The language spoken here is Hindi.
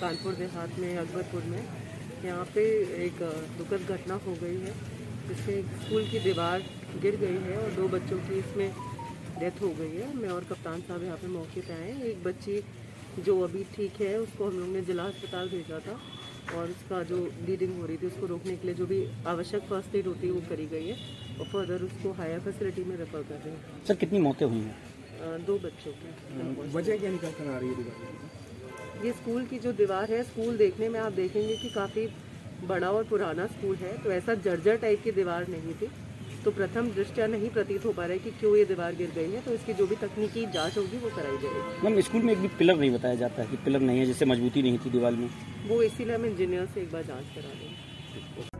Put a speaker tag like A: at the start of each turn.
A: कानपुर देहात में अकबरपुर में यहाँ पे एक दुखद घटना हो गई है, जिससे एक स्कूल की दीवार गिर गई है और 2 बच्चों की इसमें डेथ हो गई है। मैं और कप्तान साहब यहाँ पे मौके पे आए। एक बच्ची जो अभी ठीक है, उसको हम लोग ने जिला अस्पताल भेजा था और उसका जो ब्लीडिंग हो रही थी उसको रोकने के लिए जो भी आवश्यक फर्स्ट एड होती है वो करी गई है और फर्दर उसको हायर फैसिलिटी में रेफर कर रहे हैं।
B: सर कितनी मौतें हुई हैं?
A: 2 बच्चों की।
C: वजह क्या निकल कर आ रही है दीवार?
A: ये स्कूल की जो दीवार है, स्कूल देखने में आप देखेंगे कि काफ़ी बड़ा और पुराना स्कूल है, तो ऐसा जर्जर टाइप की दीवार नहीं थी। तो प्रथम दृष्टया नहीं प्रतीत हो पा रहा है कि क्यों ये दीवार गिर गई है, तो इसकी जो भी तकनीकी जांच होगी वो कराई जाएगी।
B: मैम स्कूल में एक भी पिलर नहीं बताया जाता है कि पिलर नहीं है, जिससे मजबूती नहीं थी दीवार में?
A: वो इसीलिए हम इंजीनियर से एक बार जांच करा देंगे।